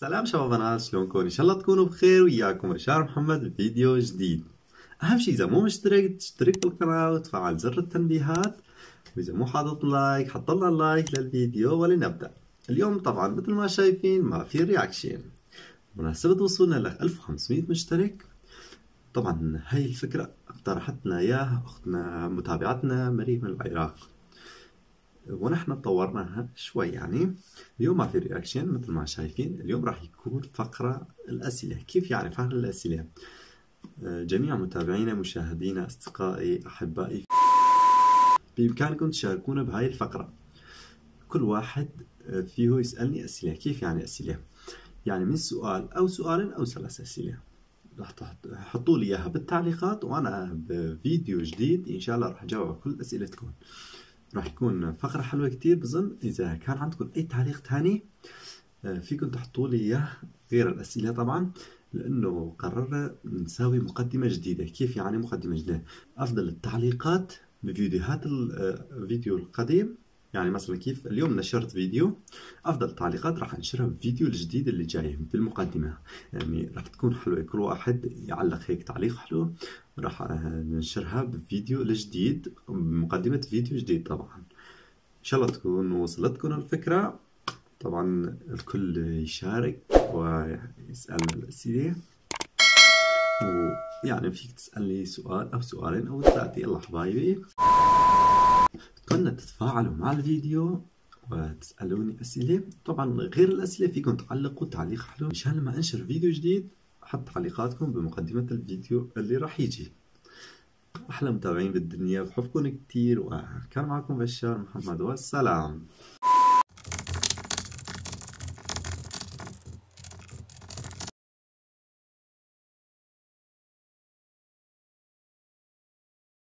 سلام شباب، بنات، شلونكم؟ ان شاء الله تكونوا بخير. وياكم رشار محمد بفيديو جديد. اهم شيء اذا مو مشترك تشترك بالقناه وتفعل زر التنبيهات، واذا مو حاطط لايك حط لنا لايك للفيديو. ولنبدا. اليوم طبعا مثل ما شايفين ما في رياكشن بمناسبه وصولنا ل 1500 مشترك. طبعا هاي الفكره اقترحت لنا اياها اختنا متابعتنا مريم من العراق، ونحن طورناها شوي. يعني اليوم ما في رياكشن مثل ما شايفين. اليوم راح يكون فقرة الأسئلة. كيف يعني فقرة الأسئلة؟ جميع متابعينا مشاهدينا أصدقائي أحبائي، بإمكانكم تشاركونا بهاي الفقرة. كل واحد فيه يسألني أسئلة. كيف يعني أسئلة؟ يعني من سؤال أو سؤالين أو 3 أسئلة. راح تحطوا لي إياها بالتعليقات، وأنا بفيديو جديد إن شاء الله راح أجاوب على كل أسئلتكم. راح يكون فقرة حلوة كتير. بظن إذا كان عندكم أي تعليق تاني فيكم تحطوا لي إياه غير الأسئلة طبعا، لأنه قررنا نسوي مقدمة جديدة. كيف يعني مقدمة جديدة؟ أفضل التعليقات بفيديوهات الفيديو القديم. يعني مثلا كيف اليوم نشرت فيديو، أفضل تعليقات راح أنشرها بالفيديو الجديد اللي جاي بالمقدمة. يعني راح تكون حلوة، كل واحد يعلق هيك تعليق حلو راح ننشرها بالفيديو الجديد بمقدمة فيديو جديد. طبعا إن شاء الله تكون وصلتكم الفكرة. طبعا الكل يشارك ويسألنا الأسئلة، ويعني فيك تسألني سؤال أو سؤالين أو 3. يلا حبايبي، أتمنى تتفاعلوا مع الفيديو وتسألوني أسئلة. طبعا غير الأسئلة فيكم تعلقوا تعليق حلو مشان لما أنشر فيديو جديد أحط تعليقاتكم بمقدمة الفيديو اللي راح يجي. أحلى متابعين بالدنيا، بحبكم كتير، وكان معكم بشار محمد، والسلام.